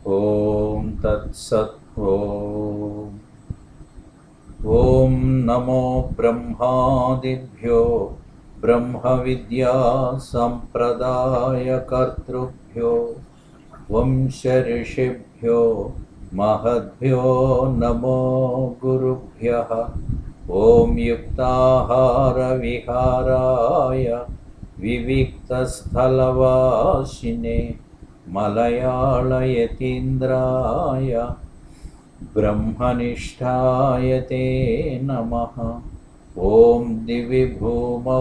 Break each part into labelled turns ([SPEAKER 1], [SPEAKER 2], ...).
[SPEAKER 1] ఓం తత్సత్. ఓం నమో బ్రహ్మాదిభ్యో బ్రహ్మ విద్యా సంప్రదాయకర్తృభ్యో వంశ ఋషిభ్యో మహద్భ్యో నమో గురుభ్యః. ఓం యుక్తాహార విహారాయ వివిక్తస్థలవాసినే మలయాళయతీంద్రాయ బ్రహ్మనిష్ఠాయ తే నమః. ఓం దివి భూమౌ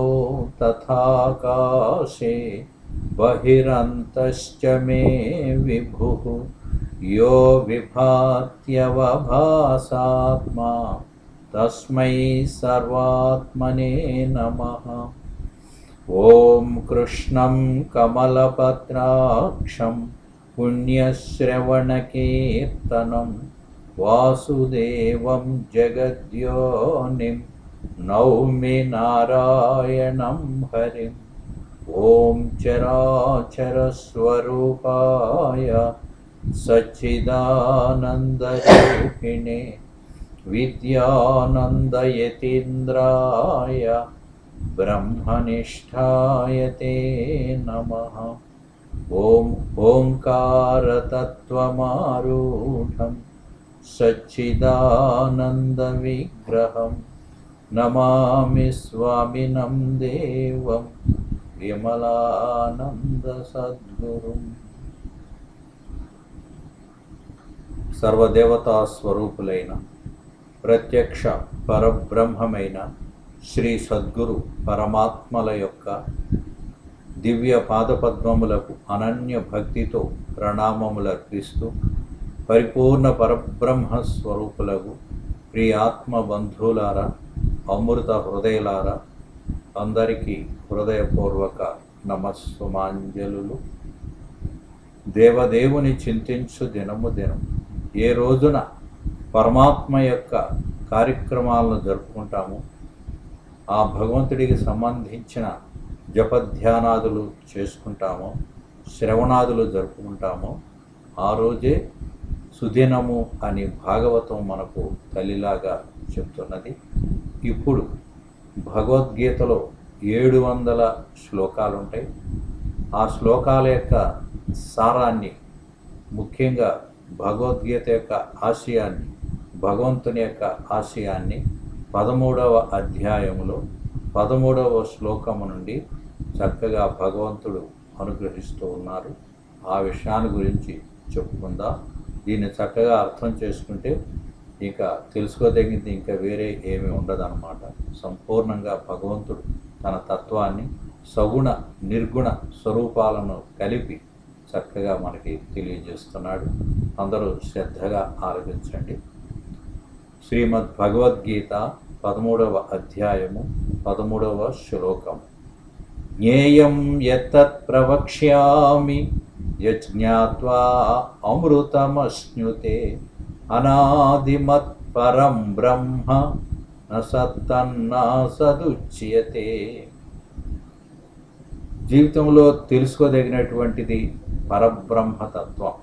[SPEAKER 1] తథాకాశే బహిరంతశ్చ మే విభుః యో విభాత్యవభాసాత్మా తస్మై సర్వాత్మనే నమః. ఓం కృష్ణం కమలపత్రాక్షం పుణ్యశ్రవణకీర్తనం వాసుదేవం జగద్యోనిం నౌమి నారాయణం హరిం. ఓం చరాచరస్వరూపాయ సచ్చిదానందరూపిణే విద్యానందయతీంద్రాయ బ్రహ్మనిష్ఠాయ తే నమః. ఓం ఓంకారతత్వమారూఢం సచ్చిదానందవిగ్రహం నమామి స్వామినం దేవం విమలానంద సద్గురుం. సర్వదేవతా స్వరూపులైన ప్రత్యక్ష పరబ్రహ్మమైన శ్రీ సద్గురు పరమాత్మల యొక్క దివ్య పాదపద్మములకు అనన్య భక్తితో ప్రణామములర్పిస్తూ పరిపూర్ణ పరబ్రహ్మ స్వరూపులకు ప్రియాత్మ బంధువులారా, అమృత హృదయులారా, అందరికీ హృదయపూర్వక నమస్సుమాంజలులు. దేవదేవుని చింతించు దినము దినం. ఏ రోజున పరమాత్మ యొక్క కార్యక్రమాలను జరుపుకుంటాము, ఆ భగవంతుడికి సంబంధించిన జపధ్యానాదులు చేసుకుంటామో, శ్రవణాదులు జరుపుకుంటామో, ఆ రోజే సుదినము అని భాగవతం మనకు తల్లిలాగా చెప్తున్నది. ఇప్పుడు భగవద్గీతలో 700 శ్లోకాలు ఉంటాయి. ఆ శ్లోకాల యొక్క సారాన్ని, ముఖ్యంగా భగవద్గీత యొక్క ఆశయాన్ని, భగవంతుని యొక్క ఆశయాన్ని 13వ అధ్యాయములో 13వ శ్లోకము నుండి చక్కగా భగవంతుడు అనుగ్రహిస్తూ ఉన్నారు. ఆ విషయాన్ని గురించి చెప్పుకుందాం. దీన్ని చక్కగా అర్థం చేసుకుంటే ఇక తెలుసుకోదగింది ఇంకా వేరే ఏమీ ఉండదన్నమాట. సంపూర్ణంగా భగవంతుడు తన తత్వాన్ని సగుణ నిర్గుణ స్వరూపాలను కలిపి చక్కగా మనకి తెలియజేస్తున్నాడు. అందరూ శ్రద్ధగా ఆలోచించండి. శ్రీమద్ భగవద్గీత 13వ అధ్యాయము 13వ శ్లోకం. జ్ఞేయం యత్తత్ ప్రవక్ష్యామి యజ్ఞాత్వా అమృతమశ్నుతే అనాదిమత్ పరం బ్రహ్మ న సత్తన్నా సదుచ్యతే. జీవితంలో తెలుసుకోదగినటువంటిది పరబ్రహ్మతత్వం.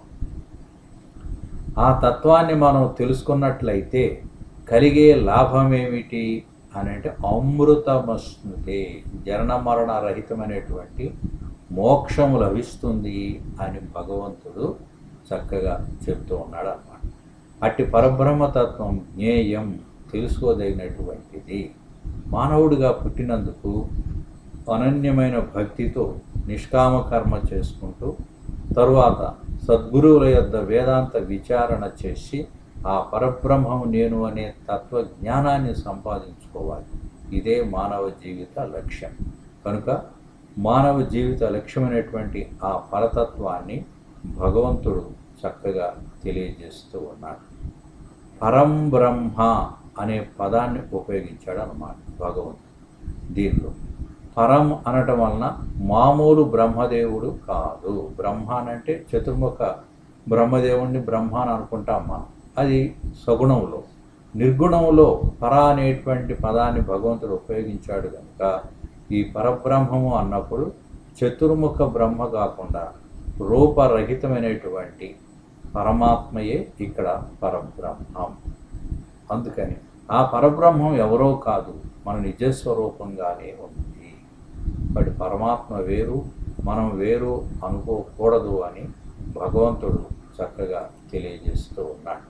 [SPEAKER 1] ఆ తత్వాన్ని మనం తెలుసుకున్నట్లయితే కలిగే లాభం ఏమిటి అని అంటే అమృతమశ్నుతే, జనన మరణ రహితమైనటువంటి మోక్షము లభిస్తుంది అని భగవంతుడు చక్కగా చెప్తూ ఉన్నాడు అన్నమాట. అట్టి పరబ్రహ్మతత్వం జ్ఞేయం, తెలుసుకోదగినటువంటిది. మానవుడిగా పుట్టినందుకు అనన్యమైన భక్తితో నిష్కామ కర్మ చేసుకుంటూ తరువాత సద్గురువుల యొద్ద వేదాంత విచారణ చేసి ఆ పరబ్రహ్మము నేను అనే తత్వజ్ఞానాన్ని సంపాదించుకోవాలి. ఇదే మానవ జీవిత లక్ష్యం. కనుక మానవ జీవిత లక్ష్యమైనటువంటి ఆ పరతత్వాన్ని భగవంతుడు చక్కగా తెలియజేస్తూ ఉన్నాడు. పరం బ్రహ్మ అనే పదాన్ని ఉపయోగించాడు అన్నమాట భగవంతుడు. దీనిలో పరం అనటం వలన మామూలు బ్రహ్మదేవుడు కాదు. బ్రహ్మ అంటే చతుర్ముఖ బ్రహ్మదేవుడిని బ్రహ్మ అని అనుకుంటాం మనం. అది సగుణంలో. నిర్గుణంలో పర అనేటువంటి పదాన్ని భగవంతుడు ఉపయోగించాడు కనుక ఈ పరబ్రహ్మము అన్నప్పుడు చతుర్ముఖ బ్రహ్మ కాకుండా రూపరహితమైనటువంటి పరమాత్మయే ఇక్కడ పరబ్రహ్మం. అందుకని ఆ పరబ్రహ్మం ఎవరో కాదు, మన నిజస్వరూపంగానే ఉంది. బట్ పరమాత్మ వేరు, మనం వేరు అనుకోకూడదు అని భగవంతుడు చక్కగా తెలియజేస్తూ ఉన్నాడు.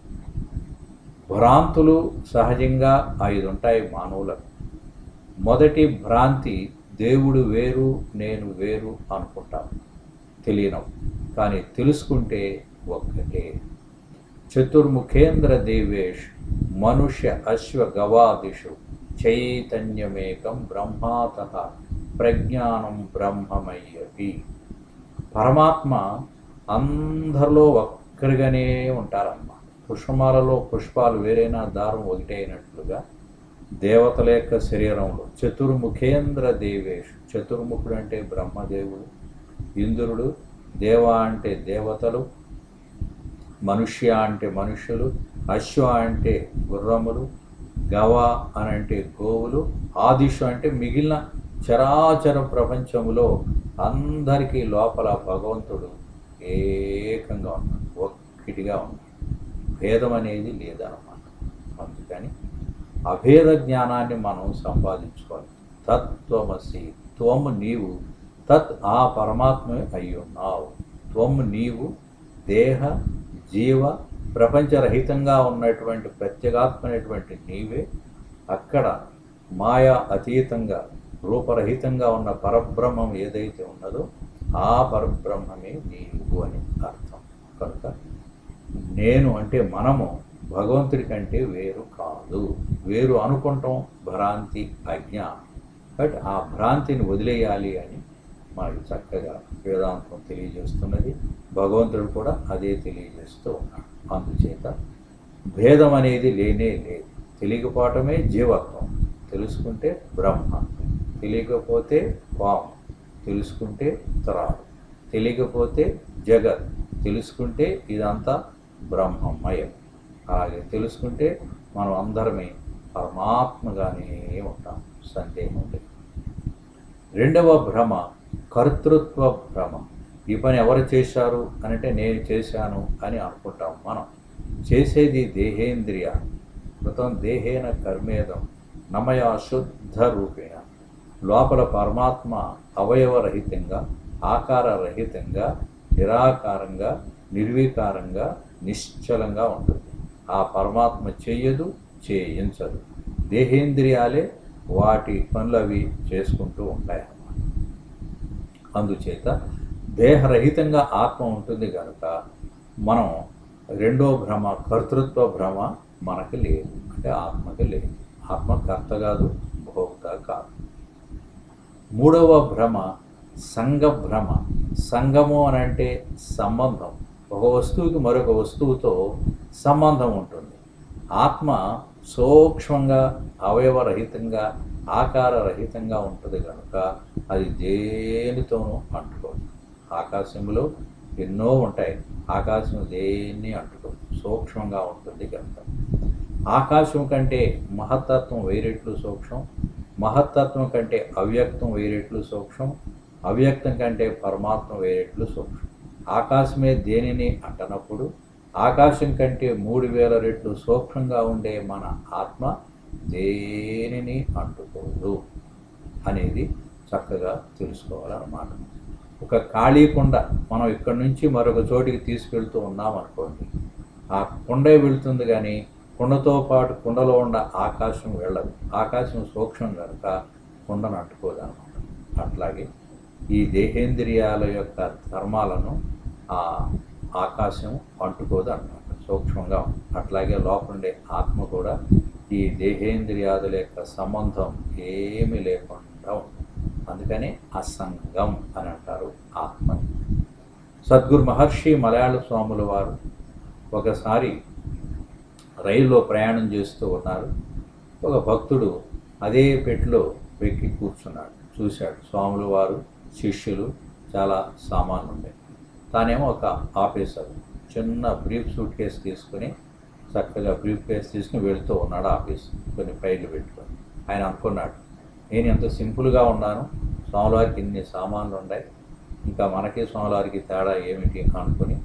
[SPEAKER 1] భ్రాంతులు సహజంగా 5 ఉంటాయి మానవులకు. మొదటి భ్రాంతి, దేవుడు వేరు నేను వేరు అనుకుంటాం. తెలియనం, కానీ తెలుసుకుంటే ఒక్కటే. చతుర్ముఖేంద్ర దేవేష్ మనుష్య అశ్వ గవాదిషు చైతన్యమేకం బ్రహ్మాతః ప్రజ్ఞానం బ్రహ్మమయ్యవి. పరమాత్మ అందరిలో ఒక్కరిగానే ఉంటారన్నమాట. పుష్పమాలలో పుష్పాలు వేరైనా దారం ఒకటే అయినట్లుగా దేవతల యొక్క శరీరంలో చతుర్ముఖేంద్ర దేవేషు, చతుర్ముఖుడు అంటే బ్రహ్మదేవుడు, ఇంద్రుడు, దేవ అంటే దేవతలు, మనుష్య అంటే మనుష్యులు, అశ్వ అంటే గుర్రములు, గవ అని అంటే గోవులు, ఆదిశు అంటే మిగిలిన చరాచర ప్రపంచములో అందరికీ లోపల భగవంతుడు ఏకంగా ఉన్నాడు, ఒక్కటిగా ఉన్నాడు. భేదం అనేది లేదన్నమాట. అందుకని అభేద జ్ఞానాన్ని మనం సంపాదించుకోవాలి. తత్వమసి, త్వము నీవు, తత్ ఆ పరమాత్మే అయ్యున్నావు. త్వము నీవు దేహ జీవ ప్రపంచరహితంగా ఉన్నటువంటి ప్రత్యేగాత్మైనటువంటి నీవే. అక్కడ మాయా అతీతంగా రూపరహితంగా ఉన్న పరబ్రహ్మం ఏదైతే ఉన్నదో ఆ పరబ్రహ్మమే నీవు అని అర్థం. కనుక నేను అంటే మనము భగవంతుడి కంటే వేరు కాదు. వేరు అనుకుంటాం భ్రాంతి, అజ్ఞానం. బట్ ఆ భ్రాంతిని వదిలేయాలి అని మనకి చక్కగా వేదాంతం తెలియజేస్తున్నది. భగవంతుడు కూడా అదే తెలియజేస్తూ ఉన్నాడు. అందుచేత భేదం అనేది లేనే లేదు. తెలియకపోవటమే జీవత్వం. తెలుసుకుంటే బ్రహ్మ, తెలియకపోతే పాము, తెలుసుకుంటే త్రాడు, తెలియకపోతే జగత్, తెలుసుకుంటే ఇదంతా బ్రహ్మమయం. అలాగే తెలుసుకుంటే మనం అందరమే పరమాత్మగానే ఉంటాం, సందేహం లేదు. రెండవ భ్రమ కర్తృత్వ భ్రమ. ఈ పని ఎవరు చేశారు అంటే నేను చేశాను అని అనుకుంటాం. మనం చేసేది దేహేంద్రియ కృతం దేహేన కర్మేదం నమయా శుద్ధ రూపేణ. లోపల పరమాత్మ అవయవరహితంగా, ఆకారరహితంగా, నిరాకారంగా, నిర్వికారంగా, నిశ్చలంగా ఉంటుంది. ఆ పరమాత్మ చెయ్యదు, చేయించదు. దేహేంద్రియాలే వాటి పనులు అవి చేసుకుంటూ ఉంటాయన్నమాట. అందుచేత దేహరహితంగా ఆత్మ ఉంటుంది కనుక మనం రెండో భ్రమ కర్తృత్వ భ్రమ మనకు లేదు, అంటే ఆత్మకి లేదు. ఆత్మ కర్త కాదు, భోక్త కాదు. మూడవ భ్రమ సంఘ భ్రమ. సంఘము అని అంటే సంబంధం. ఒక వస్తువుకి మరొక వస్తువుతో సంబంధం ఉంటుంది. ఆత్మ సూక్ష్మంగా అవయవరహితంగా ఆకారరహితంగా ఉంటుంది కనుక అది దేనితోనూ అంటుకోదు. ఆకాశంలో ఎన్నో ఉంటాయి, ఆకాశం దేన్ని అంటుకోదు, సూక్ష్మంగా ఉంటుంది కనుక. ఆకాశం కంటే మహత్తత్వం వేరెట్లు సూక్ష్మం, మహత్తత్వం కంటే అవ్యక్తం వేరెట్లు సూక్ష్మం, అవ్యక్తం కంటే పరమాత్మ వేరెట్లు సూక్ష్మం. ఆకాశమే దేనిని అంటనప్పుడు ఆకాశం కంటే 3000 రెట్లు సూక్ష్మంగా ఉండే మన ఆత్మ దేనిని అంటుకోదు అనేది చక్కగా తెలుసుకోవాలన్నమాట. ఒక ఖాళీ కుండ మనం ఇక్కడి నుంచి మరొక చోటికి తీసుకెళ్తూ ఉన్నామనుకోండి, ఆ కుండే వెళుతుంది కానీ కుండతో పాటు కుండలో ఉన్న ఆకాశం వెళ్ళదు. ఆకాశం సూక్ష్మం కనుక కుండను అంటుకోదన్నమాట. అట్లాగే ఈ దేహేంద్రియాల యొక్క ధర్మాలను ఆ ఆకాశం అంటుకోదు అన్నమాట, సూక్ష్మంగా. అట్లాగే లోపలుండే ఆత్మ కూడా ఈ దేహేంద్రియాదుల యొక్క సంబంధం ఏమీ లేకుండా ఉంటుంది. అందుకని అసంగం అని అంటారు ఆత్మని. సద్గురు మహర్షి మలయాళ స్వాముల వారు ఒకసారి రైల్లో ప్రయాణం చేస్తూ ఉన్నారు. ఒక భక్తుడు అదే పెట్టెలో వెక్కి కూర్చున్నాడు. చూశాడు స్వాముల వారు శిష్యులు చాలా సామాన్లు ఉన్నాయి. తానేమో ఒక ఆఫీసర్ చిన్న బ్రీఫ్ సూట్ కేసు తీసుకుని చక్కగా బ్రీఫ్ కేసు తీసుకుని వెళుతూ ఉన్నాడు ఆఫీస్, కొన్ని ఫైళ్ళు పెట్టుకొని. ఆయన అనుకున్నాడు, నేను ఎంత సింపుల్గా ఉన్నాను, స్వాములవారికి ఇన్ని సామాన్లు ఉన్నాయి, ఇంకా మనకి స్వాములవారికి తేడా ఏమిటి అనుకుని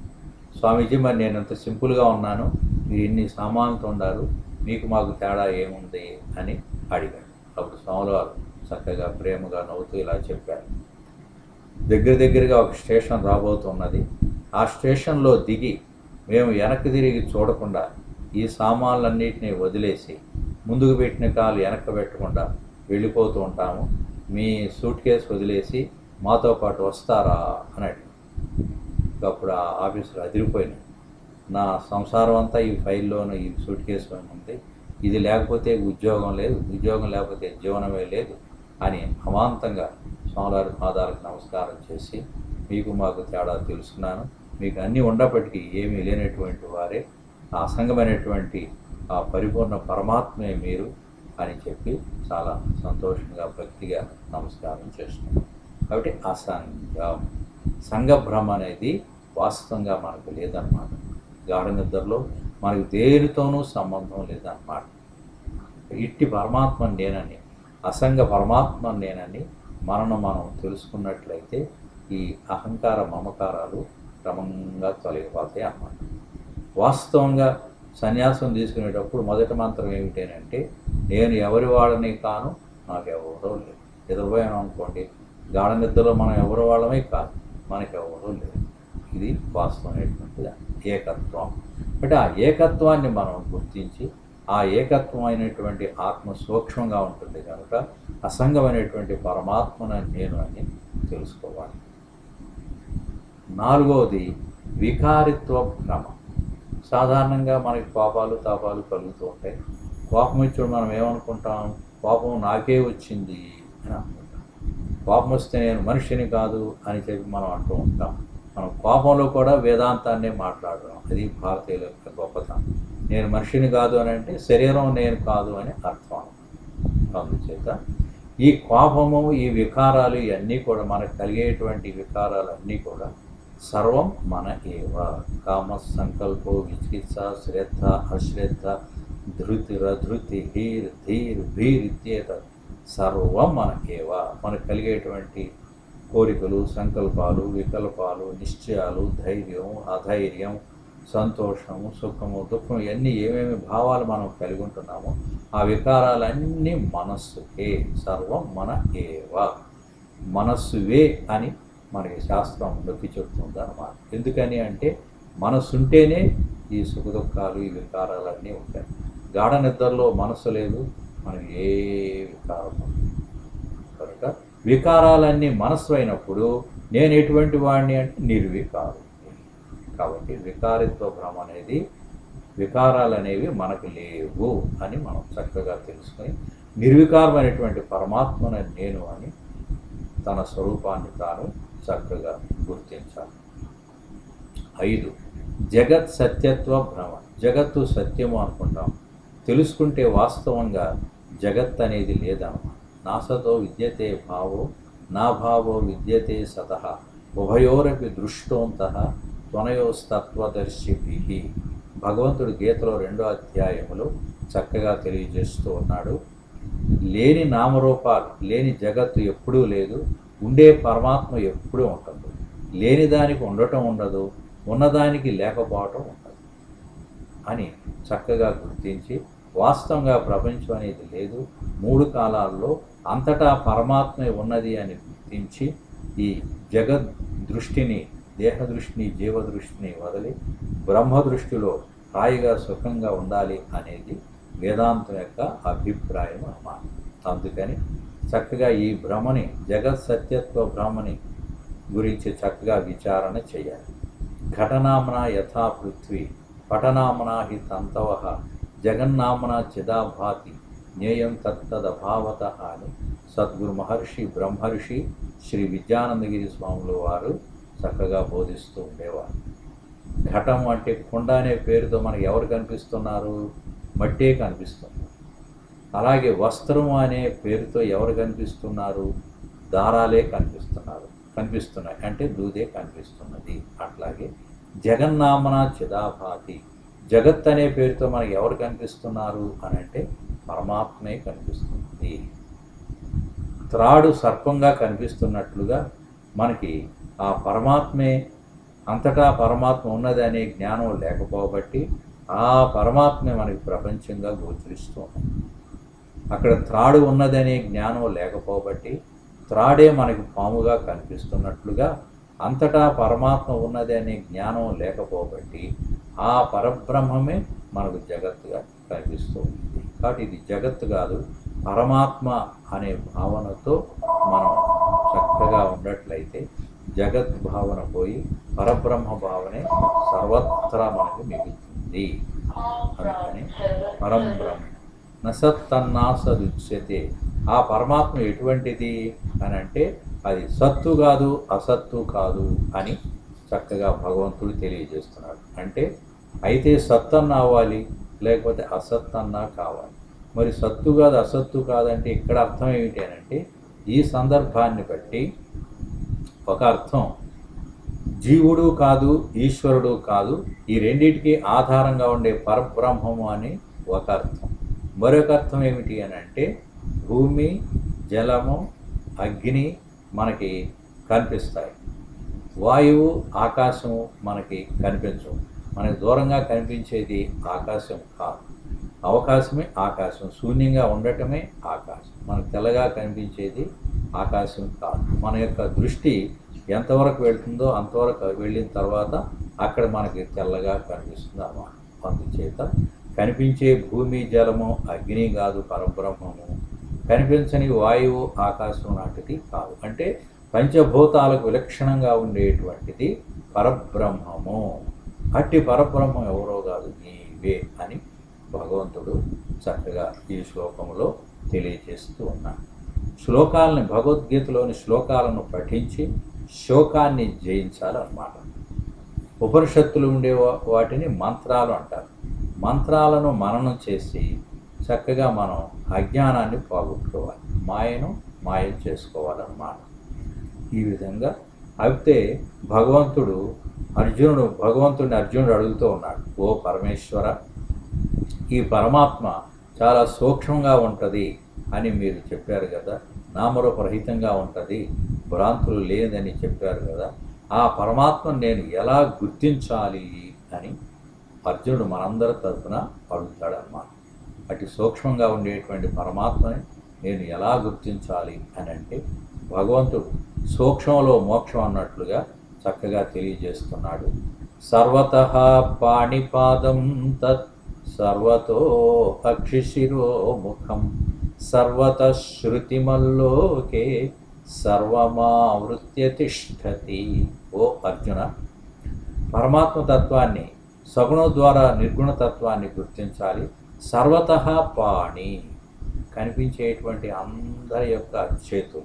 [SPEAKER 1] స్వామీజీ మరి నేను అంత సింపుల్గా ఉన్నాను, మీరు ఇన్ని సామాన్లతో ఉండారు, మీకు మాకు తేడా ఏముంది అని అడిగాడు. అప్పుడు స్వాముల వారు చక్కగా ప్రేమగా నవ్వుతూ ఇలా చెప్పారు. దగ్గరగా ఒక స్టేషన్ రాబోతున్నది. ఆ స్టేషన్లో దిగి మేము వెనక్కి తిరిగి చూడకుండా ఈ సామాన్లన్నింటినీ వదిలేసి ముందుకు పెట్టిన కాలు వెనక్కి పెట్టకుండా వెళ్ళిపోతూ ఉంటాము. మీ సూట్ కేసు వదిలేసి మాతో పాటు వస్తారా అని అడిగాడు. అప్పుడు ఆ ఆఫీసర్ అదిరిపోయినాడు. నా సంసారం అంతా ఈ ఫైల్లోనూ ఈ సూట్ కేసులోనే ఉంది, ఇది లేకపోతే ఉద్యోగం లేదు, ఉద్యోగం లేకపోతే జీవనమే లేదు అని అమాంతంగా స్వామివారి పాదాలకు నమస్కారం చేసి, మీకు మాకు తేడా తెలుసుకున్నాను, మీకు అన్నీ ఉన్నప్పటికీ ఏమీ లేనటువంటి వారే, ఆ అసంగమైనటువంటి ఆ పరిపూర్ణ పరమాత్మే మీరు అని చెప్పి చాలా సంతోషంగా భక్తిగా నమస్కారం చేస్తున్నాను. కాబట్టి అసంగం, సంఘభ్రమ అనేది వాస్తవంగా మనకు లేదన్నమాట. గాఢ నిద్రలో మనకు దేనితోనూ సంబంధం లేదన్నమాట. ఇట్టి పరమాత్మ నేనని, అసంగ పరమాత్మ నేనని మనం తెలుసుకున్నట్లయితే ఈ అహంకార మమకారాలు క్రమంగా తొలగిపోతాయి అన్నమాట. వాస్తవంగా సన్యాసం తీసుకునేటప్పుడు మొదటి మంత్రం ఏమిటంటే, నేను ఎవరి వాడని కాను, నాకు ఎవరో లేదు. నిద్రపోయాను అనుకోండి, గాఢ నిద్రలో మనం ఎవరి వాళ్ళమే కాదు, మనకి ఎవరో లేదు. ఇది వాస్తవమైనటువంటి ఏకత్వం. అంటే ఆ ఏకత్వాన్ని మనం గుర్తించి, ఆ ఏకత్వం అయినటువంటి ఆత్మ సూక్ష్మంగా ఉంటుంది కనుక అసంగమైనటువంటి పరమాత్మను నేను అని తెలుసుకోవాలి. నాలుగవది వికారిత్వ భ్రమ. సాధారణంగా మనకి కోపాలు తాపాలు కలుగుతూ ఉంటాయి. కోపం వచ్చి మనం ఏమనుకుంటాం, కోపం నాకే వచ్చింది అని అనుకుంటాం. కోపం వస్తే నేను మనిషిని కాదు అని చెప్పి మనం అంటూ ఉంటాం. మనం కోపంలో కూడా వేదాంతాన్నే మాట్లాడడం, అది భారతీయుల యొక్క గొప్పతనం. నేను మనిషిని కాదు అని అంటే శరీరం నేను కాదు అని అర్థం. అందుచేత ఈ కోపము, ఈ వికారాలు ఇవన్నీ కూడా మనకు కలిగేటువంటి వికారాలన్నీ కూడా సర్వం మన ఏవ. కామ, సంకల్పో, విచికిత్స, శ్రద్ధ, అశ్రద్ధ, ధృతి, హీర్, ధీర్, భీర్ ఇత్యేత సర్వం మనకేవ. మనకు కలిగేటువంటి కోరికలు, సంకల్పాలు, వికల్పాలు, నిశ్చయాలు, ధైర్యం, అధైర్యం, సంతోషము, సుఖము, దుఃఖం, ఇవన్నీ ఏమేమి భావాలు మనం కలిగి ఉంటున్నామో ఆ వికారాలన్నీ మనస్సుకే. సర్వం మన ఏవ, మనస్సువే అని మనకి శాస్త్రం నొక్కి చెప్తుంది అన్నమాట. ఎందుకని అంటే మనస్సుంటేనే ఈ సుఖ దుఃఖాలు, ఈ వికారాలన్నీ ఉంటాయి. గాఢ నిద్రలో మనస్సు లేదు, మనకి ఏ వికారం కనుక వికారాలన్నీ మనస్సు అయినప్పుడు నేను ఎటువంటి వాడిని అంటే నిర్వికారు. కాబట్టి వికారిత్వ భ్రమ అనేది, వికారాలు అనేవి మనకు లేవు అని మనం చక్కగా తెలుసుకొని నిర్వికారమైనటువంటి పరమాత్మను నేను అని తన స్వరూపాన్ని తాను చక్కగా గుర్తించాలి. 5 జగత్ సత్యత్వ భ్రమ. జగత్తు సత్యము అనుకుంటాం, తెలుసుకుంటే వాస్తవంగా జగత్ అనేది లేదన్నమాట. నాసతో విద్యతే భావో నా భావో విద్యతే సతః ఉభయోరపి దృష్టోంతః త్వనయోస్తత్వదర్శిభిః. భగవంతుడు గీతలో 2వ అధ్యాయములో చక్కగా తెలియజేస్తూ ఉన్నాడు. లేని నామరూపాలు, లేని జగత్తు ఎప్పుడూ లేదు, ఉండే పరమాత్మ ఎప్పుడూ ఉంటుంది. లేని దానికి ఉండటం ఉండదు, ఉన్నదానికి లేకపోవటం ఉండదు అని చక్కగా గుర్తించి, వాస్తవంగా ప్రపంచం అనేది లేదు, 3 కాలాల్లో అంతటా పరమాత్మే ఉన్నది అని గుర్తించి ఈ జగద్ దృష్టిని, దేహ దృష్టిని, జీవ దృష్టిని వదిలి బ్రహ్మ దృష్టిలో హాయిగా సుఖంగా ఉండాలి అనేది వేదాంతం యొక్క అభిప్రాయం అన్నమాట. అందుకని చక్కగా ఈ భ్రమని, జగత్ సత్యత్వ భ్రమని గురించి చక్కగా విచారణ చేయాలి. ఘటనామనా యథా పృథ్వీ పటనామనా హి తంతవః జగన్నామనా చిదాభాతి జ్ఞేయం తత్తదభావత అని సద్గురు మహర్షి బ్రహ్మర్షి శ్రీ విద్యానందగిరి స్వాములు వారు చక్కగా బోధిస్తూ ఉండేవారు. ఘటం అంటే కుండ అనే పేరుతో మనకు ఎవరు కనిపిస్తున్నారు? మట్టే కనిపిస్తుంది. అలాగే వస్త్రము అనే పేరుతో ఎవరు కనిపిస్తున్నారు? దారాలే కనిపిస్తున్నాయి, అంటే దూదే కనిపిస్తున్నది. అట్లాగే జగన్నామన చిదాభాతి, జగత్ అనే పేరుతో మనకి ఎవరు కనిపిస్తున్నారు అని అంటే పరమాత్మే కనిపిస్తుంది. త్రాడు సర్పంగా కనిపిస్తున్నట్లుగా మనకి ఆ పరమాత్మే అంతటా పరమాత్మ ఉన్నదనే జ్ఞానం లేకపోబట్టి ఆ పరమాత్మే మనకి ప్రపంచంగా గోచరిస్తుంది. అక్కడ త్రాడు ఉన్నదనే జ్ఞానం లేకపోబట్టి త్రాడే మనకి పాముగా కనిపిస్తున్నట్లుగా అంతటా పరమాత్మ ఉన్నది అనే జ్ఞానం లేకపోబట్టి ఆ పరబ్రహ్మమే మనకు జగత్తుగా కనిపిస్తూ ఉంది. కాబట్టి ఇది జగత్తు కాదు, పరమాత్మ అనే భావనతో మనం చక్కగా ఉన్నట్లయితే జగత్ భావన పోయి పరబ్రహ్మ భావనే సర్వత్రా మనకు మిగులుతుంది. అందుకని పరంబ్రహ్మ నసత్తన్నా సదుచ్యతే. ఆ పరమాత్మ ఎటువంటిది అని అంటే అది సత్తు కాదు, అసత్తు కాదు అని చక్కగా భగవంతుడు తెలియజేస్తున్నాడు. అంటే అయితే సత్తన్న అవ్వాలి, లేకపోతే అసత్తన్నా కావాలి. మరి సత్తు కాదు, అసత్తు కాదంటే ఇక్కడ అర్థం ఏమిటి అని అంటే ఈ సందర్భాన్ని బట్టి ఒక అర్థం జీవుడు కాదు, ఈశ్వరుడు కాదు, ఈ రెండింటికి ఆధారంగా ఉండే పరబ్రహ్మము అని ఒక అర్థం. మరొక అర్థం ఏమిటి అని అంటే భూమి, జలము, అగ్ని మనకి కనిపిస్తాయి, వాయువు, ఆకాశము మనకి కనిపించవు. మనకి దూరంగా కనిపించేది ఆకాశం కాదు, అవకాశమే ఆకాశం, శూన్యంగా ఉండటమే ఆకాశం. మనకు తెల్లగా కనిపించేది ఆకాశం కాదు. మన యొక్క దృష్టి ఎంతవరకు వెళ్తుందో అంతవరకు వెళ్ళిన తర్వాత అక్కడ మనకి తెల్లగా కనిపిస్తుంది అన్నమాట. అందుచేత కనిపించే భూమి, జలము, అగ్ని కాదు పరబ్రహ్మము, కనిపించని వాయువు, ఆకాశం లాంటిది కాదు. అంటే పంచభూతాలకు విలక్షణంగా ఉండేటువంటిది పరబ్రహ్మము. అట్టి పరబ్రహ్మం ఎవరో కాదు, నీవే అని భగవంతుడు చక్కగా ఈ శ్లోకంలో తెలియజేస్తూ ఉన్నాడు. శ్లోకాలని, భగవద్గీతలోని శ్లోకాలను పఠించి శోకాన్ని జయించాలన్నమాట. ఉపనిషత్తులు ఉండే వాటిని మంత్రాలు అంటారు. మంత్రాలను మననం చేసి చక్కగా మనం అజ్ఞానాన్ని పోగొట్టుకోవాలి, మాయను మాయం చేసుకోవాలన్నమాట. ఈ విధంగా అయితే భగవంతుడిని అర్జునుడు అడుగుతూ ఉన్నాడు, ఓ పరమేశ్వర, ఈ పరమాత్మ చాలా సూక్ష్మంగా ఉంటుంది అని మీరు చెప్పారు కదా, నామరూపరహితంగా ఉంటుంది, భ్రాంతులు లేదని చెప్పారు కదా, ఆ పరమాత్మను నేను ఎలా గుర్తించాలి అని అర్జునుడు మనందరి తరఫున అడుగుతాడన్నమాట. అటు సూక్ష్మంగా ఉండేటువంటి పరమాత్మని నేను ఎలా గుర్తించాలి అని అంటే భగవంతుడు సూక్ష్మంలో మోక్షం అన్నట్లుగా చక్కగా తెలియజేస్తున్నాడు. సర్వతః పాణిపాదం తత్ సర్వతో అక్షిశిరో ముఖం సర్వతః శృతిమల్లోకే సర్వమావృత్య తిష్ఠతి. ఓ అర్జున, పరమాత్మ తత్వాన్ని సగుణం ద్వారా నిర్గుణతత్వాన్ని గుర్తించాలి. సర్వతః పాణి, కనిపించేటువంటి అందరి యొక్క చేతులు,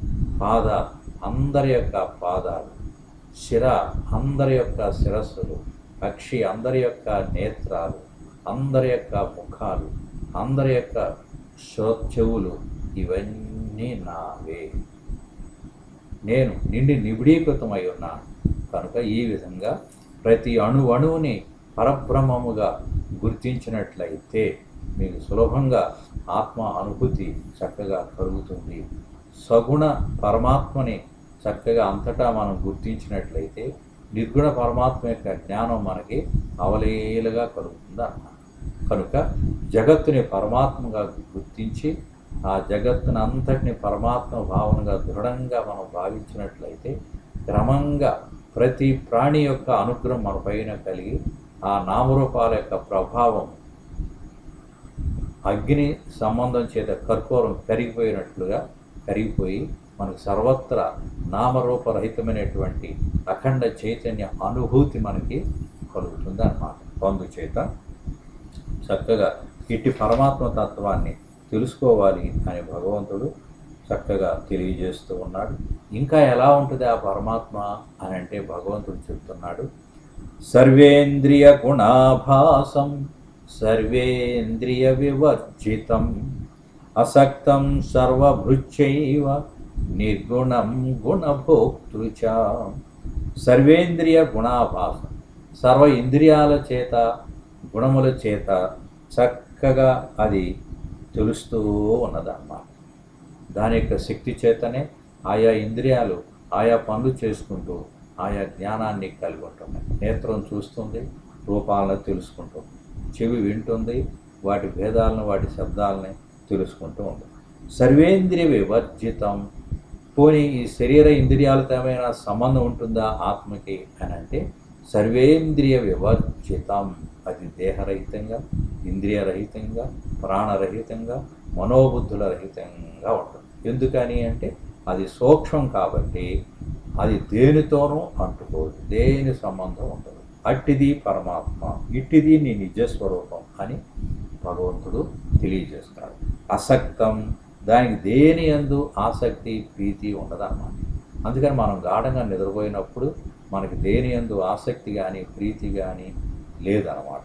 [SPEAKER 1] అందరి యొక్క పాదాలు, శిర అందరి యొక్క శిరస్సులు, పక్షి అందరి యొక్క నేత్రాలు, అందరి యొక్క ముఖాలు, అందరి యొక్క చెవులు, ఇవన్నీ నావే. నేను నిండి నిబిడీకృతమై ఉన్నాను కనుక ఈ విధంగా ప్రతి అణువుని పరబ్రహ్మముగా గుర్తించినట్లయితే మీకు సులభంగా ఆత్మ అనుభూతి చక్కగా కలుగుతుంది. సగుణ పరమాత్మని చక్కగా అంతటా మనం గుర్తించినట్లయితే నిర్గుణ పరమాత్మ యొక్క జ్ఞానం మనకి అవలీలగా కలుగుతుంది అన్నమాట. కనుక జగత్తుని పరమాత్మగా గుర్తించి ఆ జగత్తుని అంతటిని పరమాత్మ భావనగా దృఢంగా మనం భావించినట్లయితే క్రమంగా ప్రతి ప్రాణి యొక్క అనుగ్రహం మన పైన కలిగి ఆ నామరూపాల యొక్క ప్రభావం అగ్ని సంబంధం చేత కర్పూరం కరిగిపోయినట్లుగా కరిగిపోయి మనకు సర్వత్రా నామరూపరహితమైనటువంటి అఖండ చైతన్య అనుభూతి మనకి కలుగుతుంది అన్నమాట. అందుచేత చక్కగా ఇట్టి పరమాత్మ తత్వాన్ని తెలుసుకోవాలి అని భగవంతుడు చక్కగా తెలియజేస్తూ ఉన్నాడు. ఇంకా ఎలా ఉంటుంది ఆ పరమాత్మ అని అంటే భగవంతుడు చెప్తున్నాడు, సర్వేంద్రియ గుణాభాసం సర్వేంద్రియ వివర్జితం అసక్తం సర్వభృత్యైవ నిర్గుణం గుణభోక్తృచ. సర్వేంద్రియ గుణాభాసం, సర్వ ఇంద్రియాల చేత గుణముల చేత చక్కగా అది తెలుస్తూ ఉన్నదన్నమాట. దాని యొక్క శక్తి చేతనే ఆయా ఇంద్రియాలు ఆయా పనులు చేసుకుంటూ ఆయా జ్ఞానాన్ని కలిగి ఉంటున్నాయి. నేత్రం చూస్తుంది, రూపాలను తెలుసుకుంటుంది. చెవి వింటుంది, వాటి భేదాలను వాటి శబ్దాలని తెలుసుకుంటూ ఉంటుంది. సర్వేంద్రియ వివర్జితం. పోనీ ఈ శరీర ఇంద్రియాలతో ఏమైనా సంబంధం ఉంటుందా ఆత్మకి అని అంటే సర్వేంద్రియ వివర్జితం. అది దేహరహితంగా, ఇంద్రియరహితంగా, ప్రాణరహితంగా, మనోబుద్ధుల రహితంగా ఉంటుంది. ఎందుకని అంటే అది సూక్ష్మం కాబట్టి అది దేనితోనూ అంటుకోదు, దేని సంబంధం ఉండదు. అట్టిది పరమాత్మ, ఇట్టిది నీ నిజస్వరూపం అని భగవంతుడు తెలియజేస్తాడు. అసక్తం, దానికి దేని యందు ఆసక్తి ప్రీతి ఉండదన్నమాట. అందుకని మనం గాఢంగా నిద్రపోయినప్పుడు మనకి దేని యందు ఆసక్తి కానీ ప్రీతి కానీ లేదన్నమాట.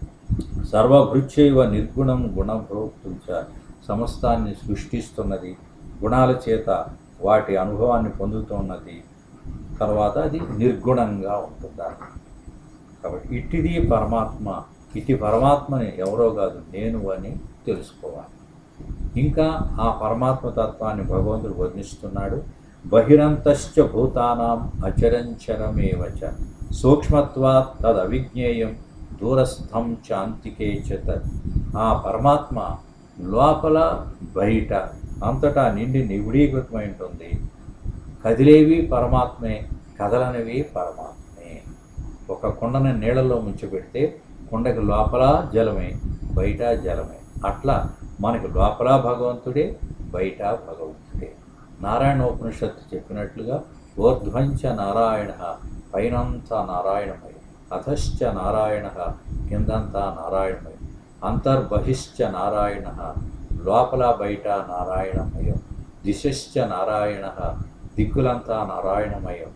[SPEAKER 1] సర్వభృత్యైవ నిర్గుణం గుణభోక్తుంచ. సమస్తాన్ని సృష్టిస్తున్నది, గుణాల చేత వాటి అనుభవాన్ని పొందుతున్నది. తర్వాత అది నిర్గుణంగా ఉంటుందా. కాబట్టి ఇట్టిది పరమాత్మ, ఇటు పరమాత్మని ఎవరో కాదు నేను అని తెలుసుకోవాలి. ఇంకా ఆ పరమాత్మ తత్వాన్ని భగవంతుడు వర్ణిస్తున్నాడు. బహిరంతశ్చ భూతానాం అచరంచరమేవచ సూక్ష్మత్వాత్ తదవిజ్ఞేయం దూరస్థం చాంతికే చ తత్. ఆ పరమాత్మ లోపల బయట అంతటా నిండి నిగుడీకృతమై ఉంటుంది. కదిలేవి పరమాత్మే, కదలనివి పరమాత్మే. ఒక కుండని నీళ్ళలో ముంచిపెడితే కుండకి లోపల జలమే, బయట జలమే. అట్లా మనకి లోపల భగవంతుడే, బయట భగవంతుడే. నారాయణ ఉపనిషత్తు చెప్పినట్లుగా ఊర్ధ్వంచ నారాయణ, పైనంతా నారాయణమయం, అధశ్చ నారాయణ, కిందంతా నారాయణమయం, అంతర్బహిశ్చ నారాయణ, లోపల బయట నారాయణమయం, దిశశ్చ నారాయణ, దిక్కులంతా నారాయణమయం,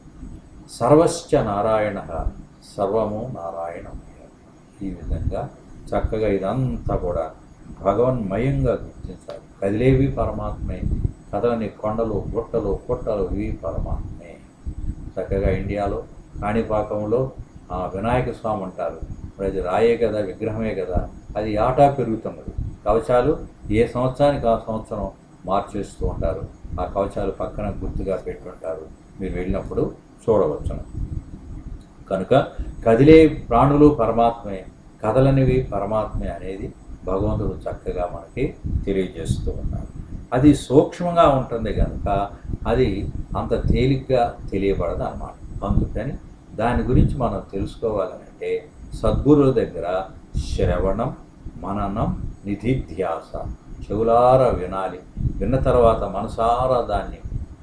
[SPEAKER 1] సర్వశ్చ నారాయణ, సర్వము నారాయణమయం. ఈ విధంగా చక్కగా ఇదంతా కూడా భగవన్మయంగా గుర్తించాలి. కదిలేవి పరమాత్మే, కదలని కొండలు గుట్టలు పుట్టలు ఇవి పరమాత్మే. చక్కగా ఇండియాలో కాణిపాకంలో వినాయక స్వామి అంటారు. మరి అది రాయే కదా, విగ్రహమే కదా, అది ఆటా పెరుగుతున్నది. కవచాలు ఏ సంవత్సరానికి ఆ సంవత్సరం మార్చేస్తూ ఉంటారు. ఆ కవచాలు పక్కన గుర్తుగా పెట్టుంటారు, మీరు వెళ్ళినప్పుడు చూడవచ్చును. కనుక కదిలే ప్రాణులు పరమాత్మే, కదలనివి పరమాత్మే అనేది భగవంతుడు చక్కగా మనకి తెలియజేస్తూ ఉన్నాడు. అది సూక్ష్మంగా ఉంటుంది కనుక అది అంత తేలిగ్గా తెలియబడదు అన్నమాట. అందుకని దాని గురించి మనం తెలుసుకోవాలంటే సద్గురువుల దగ్గర శ్రవణం, మననం, నిధిధ్యాస, చెవులారా వినాలి. విన్న తర్వాత మనసారా దాన్ని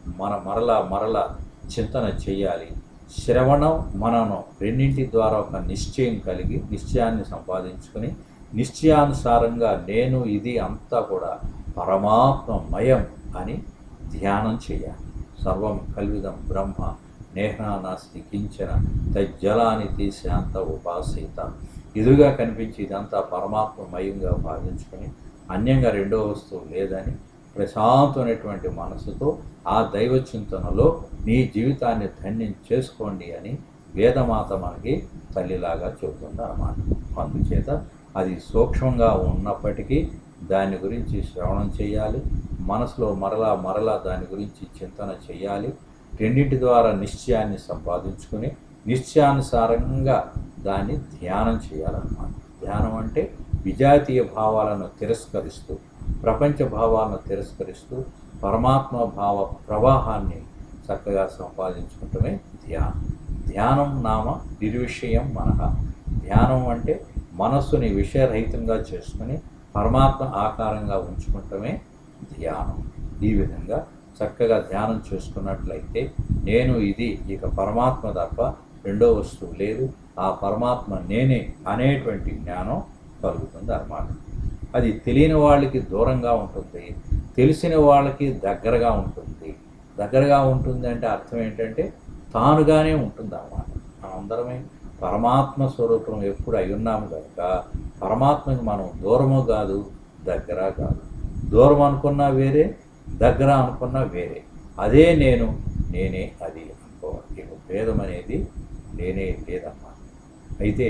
[SPEAKER 1] మరలా చింతన చేయాలి. శ్రవణం, మననం రెండింటి ద్వారా ఒక నిశ్చయం కలిగి నిశ్చయాన్ని సంపాదించుకొని నిశ్చయానుసారంగా నేను ఇది అంతా కూడా పరమాత్మమయం అని ధ్యానం చేయాలి. సర్వం కల్విదం బ్రహ్మ నేహనానాస్తి కించన తజ్జలానితి శాంత ఉపాసిత. ఎదురుగా కనిపించి ఇదంతా పరమాత్మమయంగా భావించుకొని అన్యంగా రెండో వస్తువు లేదని ప్రశాంతమైనటువంటి మనసుతో ఆ దైవ చింతనలో నీ జీవితాన్ని ధన్యం చేసుకోండి అని వేదమాత మనకి తల్లిలాగా చెబుతుంది అన్నమాట. అందుచేత అది సూక్ష్మంగా ఉన్నప్పటికీ దాని గురించి శ్రవణం చేయాలి. మనసులో మరలా దాని గురించి చింతన చేయాలి. రెండింటి ద్వారా నిశ్చయాన్ని సంపాదించుకుని నిశ్చయానుసారంగా దాన్ని ధ్యానం చేయాలన్నమాట. ధ్యానం అంటే విజాతీయ భావాలను తిరస్కరిస్తూ, ప్రపంచ భావాలను తిరస్కరిస్తూ పరమాత్మ భావ ప్రవాహాన్ని చక్కగా సంపాదించుకుంటమే ధ్యానం. ధ్యానం నామ నిర్విషయం మనః. ధ్యానం అంటే మనస్సుని విషయరహితంగా చేసుకుని పరమాత్మ ఆకారంగా ఉంచుకుంటమే ధ్యానం. ఈ విధంగా చక్కగా ధ్యానం చేసుకున్నట్లయితే నేను ఇది ఇక పరమాత్మ తప్ప రెండో వస్తువు లేదు, ఆ పరమాత్మ నేనే అనేటువంటి జ్ఞానం కలుగుతుంది అన్నమాట. అది తెలియని వాళ్ళకి దూరంగా ఉంటుంది, తెలిసిన వాళ్ళకి దగ్గరగా ఉంటుంది. దగ్గరగా ఉంటుంది అంటే అర్థం ఏంటంటే తానుగానే ఉంటుంది అన్నమాట. మనందరమే పరమాత్మ స్వరూపం ఎప్పుడు అయి ఉన్నాము కనుక పరమాత్మకి మనం దూరము కాదు, దగ్గర కాదు. దూరం అనుకున్నా వేరే, దగ్గర అనుకున్నా వేరే. అదే నేను, నేనే అది అనుకోవాలి. ఇక భేదం అనేది నేనే లేదమ్మా. అయితే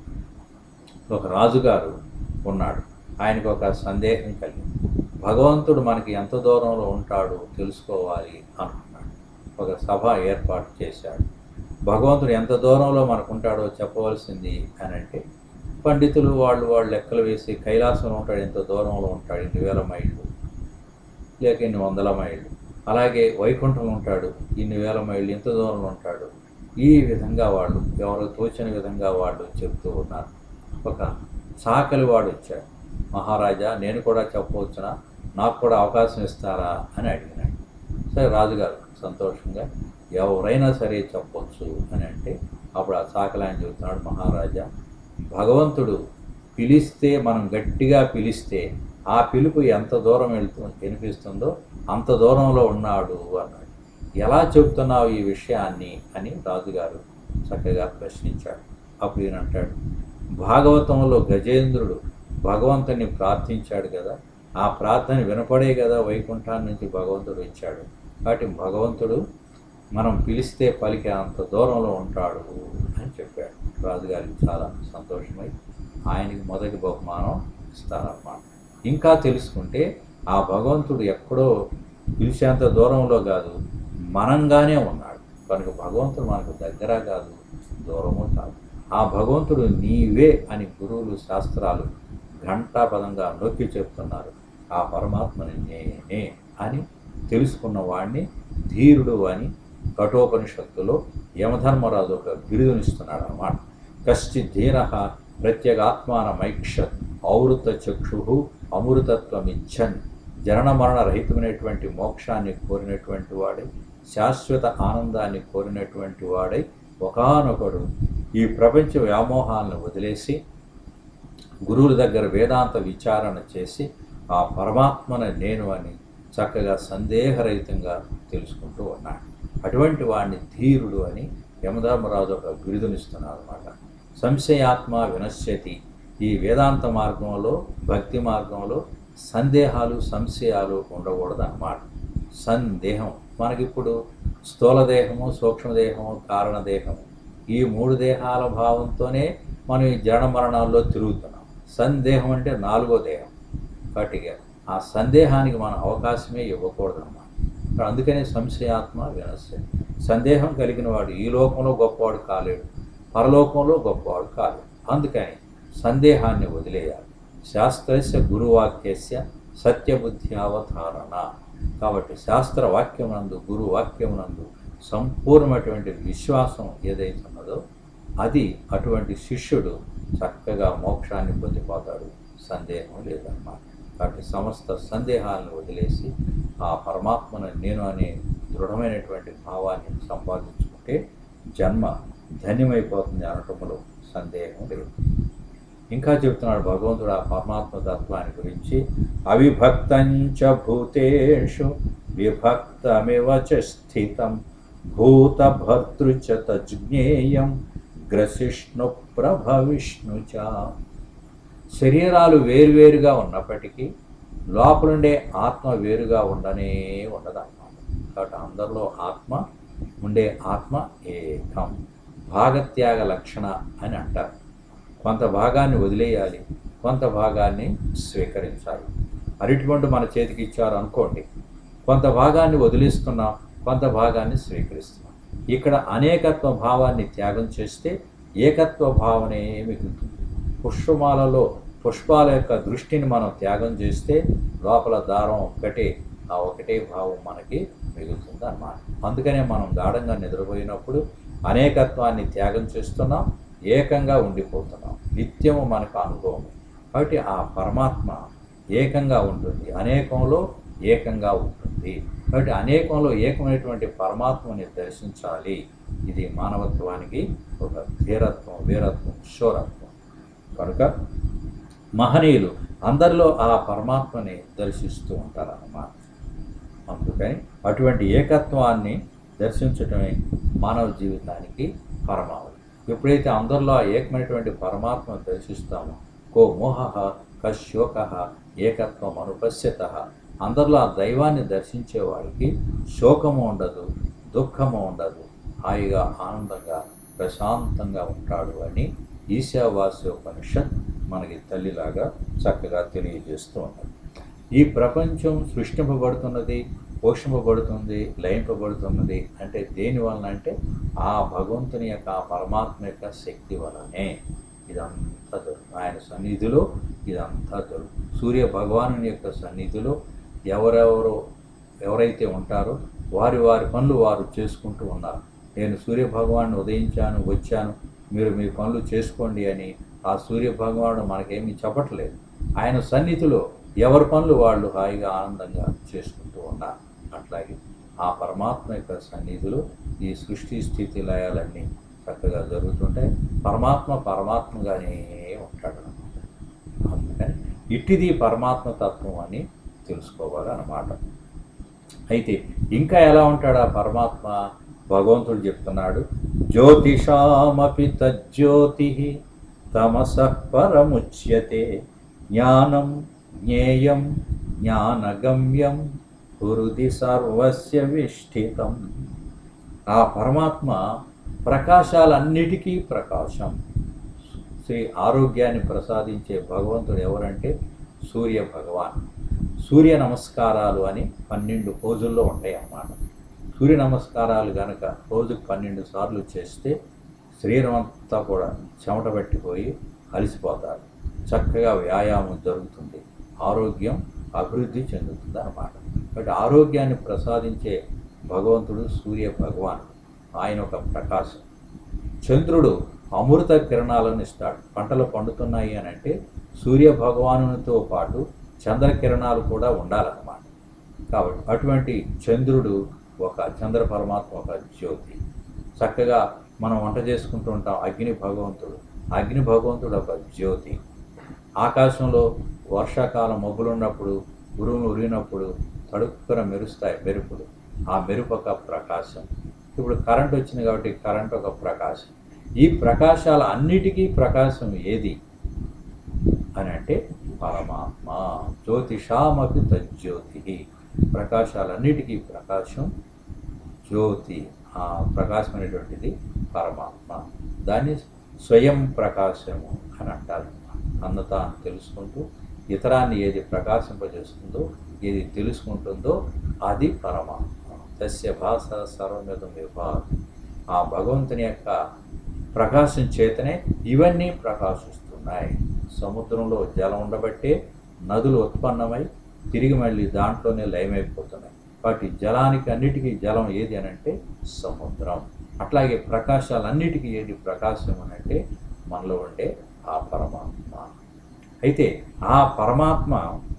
[SPEAKER 1] ఒక రాజుగారు ఉన్నాడు, ఆయనకు ఒక సందేహం కలిగింది. భగవంతుడు మనకి ఎంత దూరంలో ఉంటాడో తెలుసుకోవాలి అనుకున్నాడు. ఒక సభ ఏర్పాటు చేశాడు. భగవంతుడు ఎంత దూరంలో మనకు ఉంటాడో చెప్పవలసింది అని అంటే, పండితులు వాళ్ళు లెక్కలు వేసి కైలాసంలో ఉంటాడు, ఎంత దూరంలో ఉంటాడు, ఇన్ని వేల మైళ్ళు లేక ఇన్ని వందల మైళ్ళు, అలాగే వైకుంఠంలో ఉంటాడు ఇన్ని వేల మైళ్ళు, ఇంత దూరంలో ఉంటాడు. ఈ విధంగా వాళ్ళు ఎవరు తోచిన విధంగా వాళ్ళు చెప్తూ ఉన్నారు. ఒక చాకలి వాడు వచ్చాడు, మహారాజా నేను కూడా చెప్పవచ్చునా, నాకు కూడా అవకాశం ఇస్తారా అని అడిగినాడు. సరే రాజుగారు సంతోషంగా ఎవరైనా సరే చెప్పవచ్చు అని అంటే, అప్పుడు ఆ చాకలి ఆయన చెబుతున్నాడు, మహారాజా భగవంతుడు పిలిస్తే మనం గట్టిగా పిలిస్తే ఆ పిలుపు ఎంత దూరం వినిపిస్తుందో అంత దూరంలో ఉన్నాడు అన్నాడు. ఎలా చెబుతున్నావు ఈ విషయాన్ని అని రాజుగారు చక్కగా ప్రశ్నించాడు. అప్పుడు ఈయన అంటాడు, భాగవతంలో గజేంద్రుడు భగవంతుని ప్రార్థించాడు కదా, ఆ ప్రార్థన వినపడే కదా వైకుంఠాన్ని నుంచి భగవంతుడు వచ్చాడు. కాబట్టి భగవంతుడు మనం పిలిస్తే పలికే అంత దూరంలో ఉంటాడు అని చెప్పాడు. రాజుగారికి చాలా సంతోషమై ఆయనకి మొదటి బహుమానం ఇస్తారన్నమాట. ఇంకా తెలుసుకుంటే ఆ భగవంతుడు ఎక్కడో పిలిచేంత దూరంలో కాదు, మనంగానే ఉన్నాడు కనుక భగవంతుడు మనకు దగ్గర కాదు, దూరము కాదు. ఆ భగవంతుడు నీవే అని గురువులు శాస్త్రాలు ఘంటాపదంగా నొక్కి చెప్తున్నారు. ఆ పరమాత్మని నేనే అని తెలుసుకున్న వాడిని ధీరుడు అని కఠోపనిషత్తులో యమధర్మరాజు ఒక బిరుదునిస్తున్నాడు అన్నమాట. కశ్చిత్ ధీర ప్రత్యేగాత్మానమైక్షత్ ఔవృత చక్షు అమృతత్వమిచ్చన్. జనన మరణ రహితమైనటువంటి మోక్షాన్ని కోరినటువంటి వాడై, శాశ్వత ఆనందాన్ని కోరినటువంటి వాడై ఒకానొకడు ఈ ప్రపంచ వ్యామోహాలను వదిలేసి గురువుల దగ్గర వేదాంత విచారణ చేసి ఆ పరమాత్మను నేను అని చక్కగా సందేహరహితంగా తెలుసుకుంటూ ఉన్నాడు. అటువంటి వాడిని ధీరుడు అని యమధర్మరాజు ఒక బిరుదునిస్తున్నాడు అన్నమాట. సంశయాత్మ వినశ్యతి. ఈ వేదాంత మార్గంలో భక్తి మార్గంలో సందేహాలు సంశయాలు ఉండకూడదు అన్నమాట. సందేహం మనకిప్పుడు స్థూలదేహము, సూక్ష్మదేహము, కారణదేహము, ఈ మూడు దేహాల భావంతోనే మనం ఈ జనన మరణాల్లో తిరుగుతున్నాం. సందేహం అంటే నాలుగో దేహం. కాబట్టి ఆ సందేహానికి మన అవకాశమే ఇవ్వకూడదన్నమాట. అందుకనే సంశయాత్మ వినశ్యతి. సందేహం కలిగిన వాడు ఈ లోకంలో గొప్పవాడు కాలేడు, పరలోకంలో గొప్పవాడు కాలేడు. అందుకని సందేహాన్ని వదిలేయాలి. శాస్త్రస్య గురువాక్యస్య సత్యబుద్ధి అవధారణ. కాబట్టి శాస్త్రవాక్యమునందు గురువాక్యమునందు సంపూర్ణమైనటువంటి విశ్వాసం ఏదైతే ఉన్నదో అది అటువంటి శిష్యుడు చక్కగా మోక్షాన్ని పొందిపోతాడు, సందేహం లేదన్నమాట. కాబట్టి సమస్త సందేహాలను వదిలేసి ఆ పరమాత్మను నేను అనే దృఢమైనటువంటి భావాన్ని సంపాదించుకుంటే జన్మ ధన్యమైపోతుంది అనటంలో సందేహం లేదు. ఇంకా చెప్తున్నాడు భగవంతుడు ఆ పరమాత్మ తత్వాన్ని గురించి. అవిభక్తంచ భూతేషు విభక్తమివ చ స్థితం భూతభర్తృచ తజ్ఞేయం గ్రసిష్ణు ప్రభవిష్ణుచ. శరీరాలు వేరువేరుగా ఉన్నప్పటికీ లోపలుండే ఆత్మ వేరుగా ఉండనే ఉండదన్నమాట. కాబట్టి అందరిలో ఆత్మ ఉండే ఆత్మ ఏకం. భాగత్యాగ లక్షణ అని అంటారు. కొంత భాగాన్ని వదిలేయాలి, కొంత భాగాన్ని స్వీకరించాలి. అరటిపండు మన చేతికి ఇచ్చారు అనుకోండి, కొంత భాగాన్ని వదిలిస్తున్నాం, కొంత భాగాన్ని స్వీకరిస్తున్నాం. ఇక్కడ అనేకత్వ భావాన్ని త్యాగం చేస్తే ఏకత్వ భావనే మిగులుతుంది. పుష్పమాలలో పుష్పాల యొక్క దృష్టిని మనం త్యాగం చేస్తే లోపల దారం ఒక్కటే, ఆ ఒకటే భావం మనకి మిగులుతుంది అన్నమాట. అందుకనే మనం గాఢంగా నిద్రపోయినప్పుడు అనేకత్వాన్ని త్యాగం చేస్తున్నాం, ఏకంగా ఉండిపోతున్నాం. నిత్యము మనకు అనుభవం. కాబట్టి ఆ పరమాత్మ ఏకంగా ఉంటుంది, అనేకంలో ఏకంగా ఉంటుంది. కాబట్టి అనేకంలో ఏకమైనటువంటి పరమాత్మని దర్శించాలి. ఇది మానవత్వానికి ఒక ధీరత్వం, వీరత్వం, శూరత్వం. కనుక మహనీయులు అందరిలో ఆ పరమాత్మని దర్శిస్తూ ఉంటారన్నమాట. అందుకని అటువంటి ఏకత్వాన్ని దర్శించటమే మానవ జీవితానికి పరమావధి. ఎప్పుడైతే అందరిలో ఆ ఏకమైనటువంటి పరమాత్మను దర్శిస్తామో కో మోహ కశోక ఏకత్వం అనుపశ్యత. అందరిలో ఆ దైవాన్ని దర్శించేవాడికి శోకము ఉండదు, దుఃఖము ఉండదు, హాయిగా ఆనందంగా ప్రశాంతంగా ఉంటాడు అని ఈశావాస్యోపనిషత్ మనకి తల్లిలాగా చక్కగా తెలియజేస్తూ ఉన్నది. ఈ ప్రపంచం సృష్టింపబడుతున్నది, పోషింపబడుతుంది, లయింపబడుతున్నది అంటే దేనివలన అంటే ఆ భగవంతుని యొక్క ఆ పరమాత్మ యొక్క శక్తి వలనే ఇదంతా దొరుకుతుంది. ఆయన సన్నిధిలో ఇదంతా దొరుకుతుంది. సూర్య భగవాను యొక్క సన్నిధిలో ఎవరైతే ఉంటారో వారి పనులు వారు చేసుకుంటూ ఉన్నారు. నేను సూర్య భగవాను ఉదయించాను, వచ్చాను, మీరు మీ పనులు చేసుకోండి అని ఆ సూర్య భగవానుడు మనకేమీ చెప్పట్లేదు. ఆయన సన్నిధిలో ఎవరి పనులు వాళ్ళు హాయిగా ఆనందంగా చేసుకుంటూ ఉన్నారు. అట్లాగే ఆ పరమాత్మ యొక్క సన్నిధిలో ఈ సృష్టి స్థితి లయాలన్నీ చక్కగా జరుగుతుంటాయి. పరమాత్మగానే ఉంటాడు అన్నమాట. అందుకని ఇట్టిది పరమాత్మ తత్వం అని తెలుసుకోవాలన్నమాట. అయితే ఇంకా ఎలా ఉంటాడు ఆ పరమాత్మ? భగవంతుడు చెప్తున్నాడు, జ్యోతిషామపి తజ్జ్యోతి తమసః పరముచ్యతే జ్ఞానం జ్ఞేయం జ్ఞానగమ్యం హృది సర్వస్య విష్ఠితం. ఆ పరమాత్మ ప్రకాశాలన్నిటికీ ప్రకాశం. శ్రీ ఆరోగ్యాన్ని ప్రసాదించే భగవంతుడు ఎవరంటే సూర్య భగవాన్. సూర్య నమస్కారాలు అని 12 పోజుల్లో ఉంటాయి అన్నమాట. సూర్య నమస్కారాలు కనుక రోజుకు 12 సార్లు చేస్తే శరీరం అంతా కూడా చెమట పట్టిపోయి అలసిపోతారు. చక్కగా వ్యాయామం జరుగుతుంది, ఆరోగ్యం అభివృద్ధి చెందుతుంది అన్నమాట. కాబట్టి ఆరోగ్యాన్ని ప్రసాదించే భగవంతుడు సూర్య భగవాన్. ఆయన ఒక ప్రకాశం. చంద్రుడు అమృత కిరణాలను ఇస్తాడు. పంటలు పండుతున్నాయి అని అంటే సూర్య భగవానునితో పాటు చంద్రకిరణాలు కూడా ఉండాలన్నమాట. కాబట్టి అటువంటి చంద్రుడు చంద్ర పరమాత్మ ఒక జ్యోతి. చక్కగా మనం వంట చేసుకుంటూ ఉంటాం. అగ్ని భగవంతుడు ఒక జ్యోతి. ఆకాశంలో వర్షాకాలం మబ్బులు ఉన్నప్పుడు, ఉరుములు ఉరిగినప్పుడు తడుక్కున మెరుస్తాయి మెరుపులు. ఆ మెరుపు ఒక ప్రకాశం. ఇప్పుడు కరెంట్ వచ్చింది కాబట్టి కరెంట్ ఒక ప్రకాశం. ఈ ప్రకాశాల అన్నిటికీ ప్రకాశం ఏది అని అంటే పరమాత్మ. జ్యోతిషామపి తజ్జ్యోతి. ప్రకాశాలన్నిటికీ ప్రకాశం జ్యోతి. ఆ ప్రకాశం అనేటువంటిది పరమాత్మ. దాన్ని స్వయం ప్రకాశము అని అంటారు. తను తాను తెలుసుకుంటూ ఇతరాన్ని ఏది ప్రకాశింపజేస్తుందో, ఏది తెలుసుకుంటుందో అది పరమాత్మ. తస్య భాష సర్వమిదం విభాతి. ఆ భగవంతుని యొక్క ప్రకాశం చేతనే ఇవన్నీ ప్రకాశిస్తున్నాయి. సముద్రంలో జలం ఉండబట్టే నదులు ఉత్పన్నమై తిరిగి మళ్ళీ దాంట్లోనే లయమైపోతున్నాయి. వాటి జలానికి అన్నిటికీ జలం ఏది అని అంటే సముద్రం. అట్లాగే ప్రకాశాలన్నిటికీ ఏది ప్రకాశం అని అంటే మనలో ఉండే ఆ పరమాత్మ. అయితే ఆ పరమాత్మ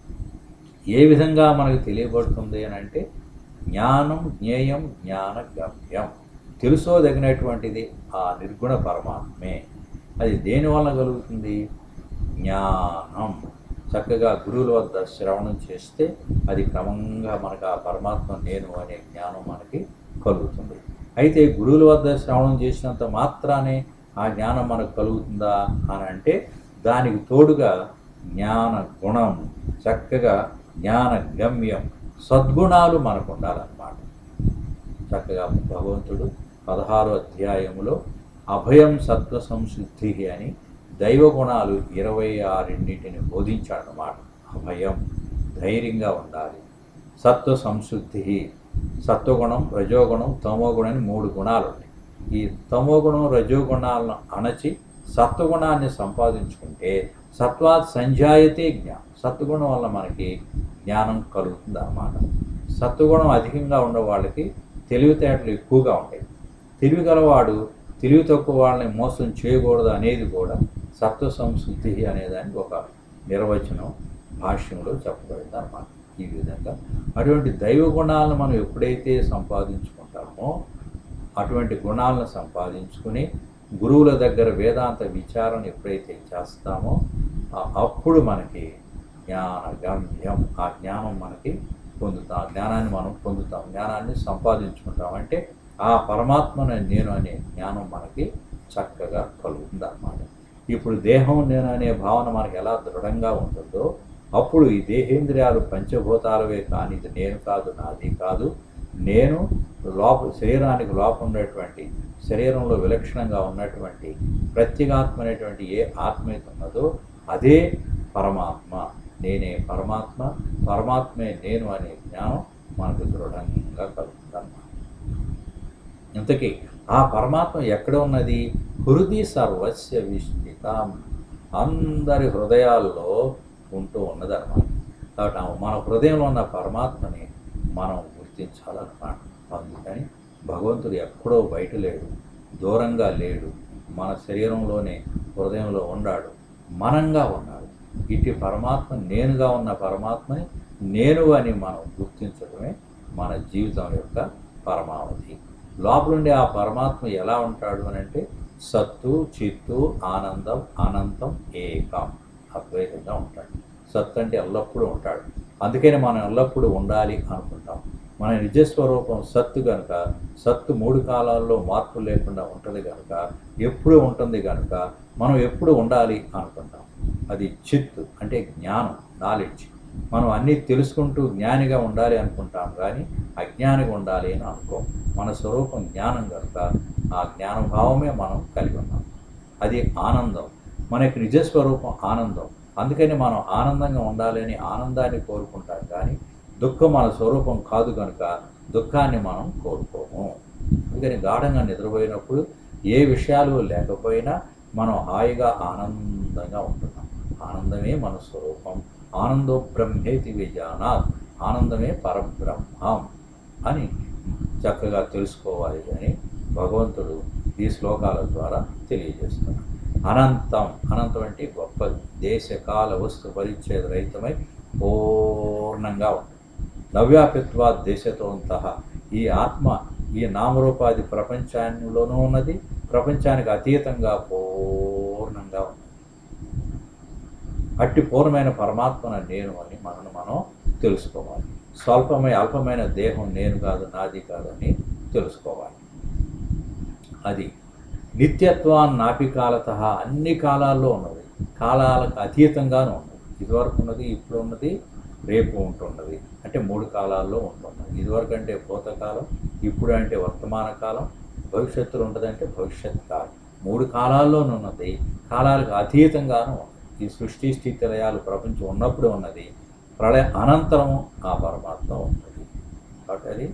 [SPEAKER 1] ఏ విధంగా మనకు తెలియబడుతుంది అని అంటే జ్ఞానం జ్ఞేయం జ్ఞానగమ్యం. తెలుసోదగినటువంటిది ఆ నిర్గుణ పరమాత్మే. అది దేనివల్ల కలుగుతుంది? జ్ఞానం. చక్కగా గురువుల వద్ద శ్రవణం చేస్తే అది క్రమంగా మనకు ఆ పరమాత్మ నేను అనే జ్ఞానం మనకి కలుగుతుంది. అయితే గురువుల వద్ద శ్రవణం చేసినంత మాత్రానే ఆ జ్ఞానం మనకు కలుగుతుందా అని అంటే దానికి తోడుగా జ్ఞాన గుణం, చక్కగా జ్ఞాన గమ్యం, సద్గుణాలు మనకు ఉండాలన్నమాట. చక్కగా భగవంతుడు 16వ అధ్యాయములో అభయం సత్వ సంశుద్ధి అని దైవగుణాలు 26 బోధించాడన్నమాట. అభయం, ధైర్యంగా ఉండాలి. సత్వ సంశుద్ధి, సత్వగుణం, రజోగుణం, తమోగుణం అని 3 గుణాలు ఉన్నాయి. ఈ తమోగుణం రజోగుణాలను అణచి సత్వగుణాన్ని సంపాదించుకుంటే సత్వాత్ సంజాయతే జ్ఞానం. సత్వగుణం వల్ల మనకి జ్ఞానం కలుగుతుంది అన్నమాట. సత్వగుణం అధికంగా ఉన్న వాళ్ళకి తెలివితేటలు ఎక్కువగా ఉంటాయి. తెలివి గలవాడు తెలివి తక్కువ వాళ్ళని మోసం చేయకూడదు అనేది కూడా సత్వ సంశుద్ధి అనేదానికి ఒక నిర్వచనం భాష్యంలో చెప్పబడింది అన్నమాట. ఈ విధంగా అటువంటి దైవ గుణాలను మనం ఎప్పుడైతే సంపాదించుకుంటామో అటువంటి గుణాలను సంపాదించుకుని గురువుల దగ్గర వేదాంత విచారణ ఎప్పుడైతే చేస్తామో అప్పుడు మనకి జ్ఞానగమ్యం, ఆ జ్ఞానం మనకి పొందుతాం. జ్ఞానాన్ని మనం పొందుతాం, జ్ఞానాన్ని సంపాదించుకుంటాం. అంటే ఆ పరమాత్మను నేను అనే జ్ఞానం మనకి చక్కగా కలుగుతుంది అన్నమాట. ఇప్పుడు దేహం నేను అనే భావన మనకి ఎలా దృఢంగా ఉంటుందో అప్పుడు ఈ దేహేంద్రియాలు పంచభూతాలవే కానీ ఇది నేను కాదు, నాది కాదు, నేను శరీరానికి లోపల ఉన్నటువంటి, శరీరంలో విలక్షణంగా ఉన్నటువంటి ప్రత్యేగాత్మ అనేటువంటి ఏ ఆత్మైతే ఉన్నదో అదే పరమాత్మ. నేనే పరమాత్మ, పరమాత్మే నేను అనే జ్ఞానం మనకు దృఢంగా కలుగుతుంది అన్నమాట. ఇంతకీ ఆ పరమాత్మ ఎక్కడ ఉన్నది? హృది సర్వస్య విష్ఠితం, అందరి హృదయాల్లో ఉంటూ ఉన్నదన్నమాట. కాబట్టి మన హృదయంలో ఉన్న పరమాత్మని మనం గుర్తించాలన్నమాట. అందుకని భగవంతుడు ఎక్కడో బయట లేడు, దూరంగా లేడు, మన శరీరంలోనే హృదయంలో ఉన్నాడు, మనంగా ఉన్నాడు. ఇటు పరమాత్మ నేనుగా ఉన్న పరమాత్మని నేను అని మనం గుర్తించడమే మన జీవితం యొక్క పరమావధి. లోపలుండి ఆ పరమాత్మ ఎలా ఉంటాడు అని అంటే సత్తు, చిత్తు, ఆనందం, అనంతం, ఏకం, అద్వైతంగా ఉంటాడు. సత్తు అంటే ఎల్లప్పుడూ ఉంటాడు. అందుకని మనం ఎల్లప్పుడూ ఉండాలి అనుకుంటాం. మన నిజస్వరూపం సత్తు కనుక, సత్తు 3 కాలాల్లో మార్పు లేకుండా ఉంటుంది కనుక, ఎప్పుడూ ఉంటుంది కనుక మనం ఎప్పుడు ఉండాలి అనుకుంటాం. అది చిత్తు అంటే జ్ఞానం, నాలెడ్జ్. మనం అన్నీ తెలుసుకుంటూ జ్ఞానిగా ఉండాలి అనుకుంటాం, కానీ అజ్ఞానిగా ఉండాలి అని అనుకోం. మన స్వరూపం జ్ఞానం కనుక ఆ జ్ఞానభావమే మనం కలిగి ఉన్నాం. అది ఆనందం, మనకి నిజస్వరూపం ఆనందం. అందుకని మనం ఆనందంగా ఉండాలి అని ఆనందాన్ని కోరుకుంటాం, కానీ దుఃఖం మన స్వరూపం కాదు కనుక దుఃఖాన్ని మనం కోరుకోము. అందుకని గాఢంగా నిద్రపోయినప్పుడు ఏ విషయాలు లేకపోయినా మనం హాయిగా ఆనందంగా ఉంటున్నాం. ఆనందమే మన స్వరూపం. ఆనందో బ్రహ్మేతి విజానాత్, ఆనందమే పరబ్రహ్మం అని చక్కగా తెలుసుకోవాలి అని భగవంతుడు ఈ శ్లోకాల ద్వారా తెలియజేస్తున్నాడు. అనంతం, అనంతం అంటే గొప్పది, దేశకాల వస్తు పరిచ్ఛేద రహితమై పూర్ణంగా ఉంటుంది. నవ్యాపిత్వా దేశతోంతః, ఈ ఆత్మ ఈ నామరూపాది ప్రపంచంలోనూ ఉన్నది, ప్రపంచానికి అతీతంగా పూర్ణంగా ఉన్నది. అట్టి పూర్ణమైన పరమాత్మను నేను అని మనం తెలుసుకోవాలి. అల్పమైన దేహం నేను కాదు, నాది కాదని తెలుసుకోవాలి. అది నిత్యత్వాన్ని నాపికాలత, అన్ని కాలాల్లో ఉన్నది, కాలాలకు అతీతంగానూ ఉన్నది. ఇదివరకు ఉన్నది, ఇప్పుడు ఉన్నది, రేపు ఉంటున్నది. అంటే 3 కాలాల్లో ఉంటున్నది. ఇదివరకు అంటే భూతకాలం, ఇప్పుడు అంటే వర్తమాన కాలం, భవిష్యత్తులో ఉంటుందంటే భవిష్యత్ కాలం. 3 కాలాల్లోనున్నది, కాలాలకు అతీతంగానూ ఉన్నది. ఈ సృష్టి స్థితి లయాలు ప్రపంచం ఉన్నప్పుడు ఉన్నది, ప్రళయ అనంతరము ఆ పరమాత్మ ఉంటుంది. కాబట్టి అది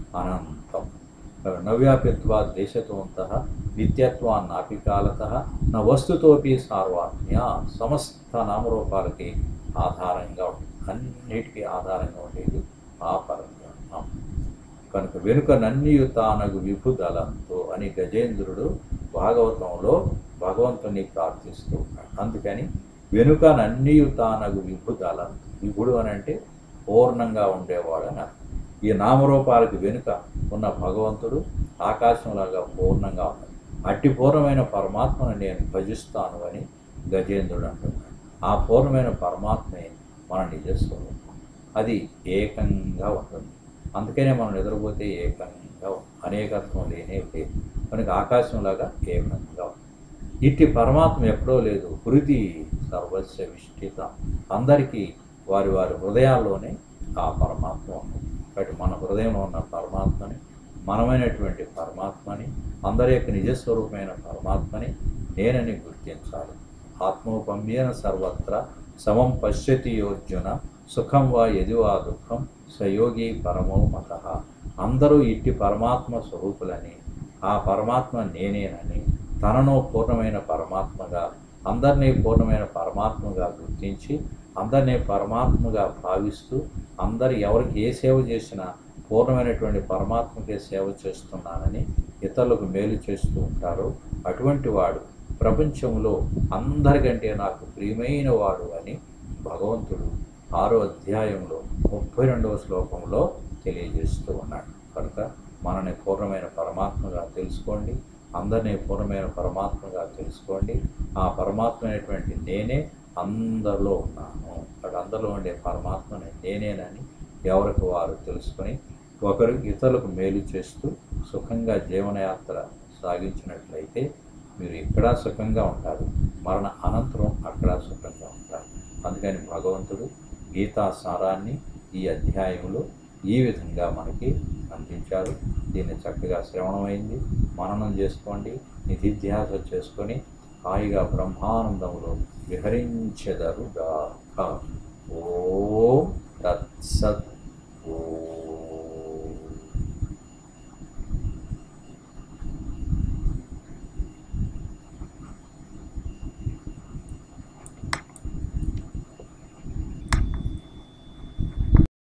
[SPEAKER 1] అనంతం. నవ్యాపిత్వా దేశతోంతః నిత్యత్వాన్ని నాపికాలత నా వస్తుతోపి సార్వాత్మ్య, సమస్త నామరూపాలకి ఆధారంగా ఉంటుంది. అన్నిటికీ ఆధారంగా ఉండేది ఆ పరబ్రహ్మం కనుక వెనుక నన్నియు తానగు విభుదలంతో అని గజేంద్రుడు భాగవతంలో భగవంతుని ప్రార్థిస్తూ ఉన్నాడు. అందుకని వెనుక నన్నియు తానగు విభుదలంతో, విభుడు అని అంటే పూర్ణంగా ఉండేవాడు అని అర్థం. ఈ నామరూపాలకు వెనుక ఉన్న భగవంతుడు ఆకాశంలాగా పూర్ణంగా ఉన్నాడు. అట్టి పూర్ణమైన పరమాత్మను నేను భజిస్తాను అని గజేంద్రుడు అంటున్నాడు. ఆ పూర్ణమైన పరమాత్మే మన నిజస్వరూపం. అది ఏకంగా ఉంటుంది. అందుకనే మనం నిద్రపోతే ఏకంగా అనేకత్వం లేనే లేదు కనుక ఆకాశంలాగా ఏకంగా ఉంటుంది. ఇట్టి పరమాత్మ ఎక్కడో లేదు, హృది సర్వస్య విష్ఠిత, అందరికీ వారి వారి హృదయాల్లోనే ఆ పరమాత్మ ఉంది. కాబట్టి మన హృదయంలో ఉన్న పరమాత్మని, మనమైనటువంటి పరమాత్మని, అందరి యొక్క నిజస్వరూపమైన పరమాత్మని నేనని గుర్తించాలి. ఆత్మోపమ్యేన సర్వత్ర సమం పశ్యతి యోర్జున, సుఖం వా యది వా దుఃఖం సయోగి పరమో మతః. అందరూ ఇట్టి పరమాత్మ స్వరూపులని, ఆ పరమాత్మ నేనేనని, తనను పూర్ణమైన పరమాత్మగా, అందరినీ పూర్ణమైన పరమాత్మగా గుర్తించి, అందరినీ పరమాత్మగా భావిస్తూ, అందరు ఎవరికి ఏ సేవ చేసినా పూర్ణమైనటువంటి పరమాత్మకే సేవ చేస్తున్నానని ఇతరులకు మేలు చేస్తూ ఉంటారో అటువంటి వాడు ప్రపంచంలో అందరికంటే నాకు ప్రియమైన వాడు అని భగవంతుడు 6వ అధ్యాయంలో 32వ శ్లోకంలో తెలియజేస్తూ ఉన్నాడు. కనుక మనని పూర్ణమైన పరమాత్మగా తెలుసుకోండి, అందరినీ పూర్ణమైన పరమాత్మగా తెలుసుకోండి. ఆ పరమాత్మ అయినటువంటి నేనే అందరిలో ఉన్నాను. అక్కడ అందరిలో ఉండే పరమాత్మని నేనేనని ఎవరికి వారు తెలుసుకొని ఒకరు ఇతరులకు మేలు చేస్తూ సుఖంగా జీవనయాత్ర సాగించినట్లయితే మీరు ఇక్కడ సుఖంగా ఉంటారు, మరణ అనంతరం అక్కడ సుఖంగా ఉంటారు. అందుకని భగవంతుడు గీతా సారాన్ని ఈ అధ్యాయంలో ఈ విధంగా మనకి అందించారు. దీన్ని చక్కగా శ్రవణమైంది, మననం చేసుకోండి, నిధిధ్యాస చేసుకొని హాయిగా బ్రహ్మానందంలో విహరించెదరుగాక. ఓం తత్సత్. ఓం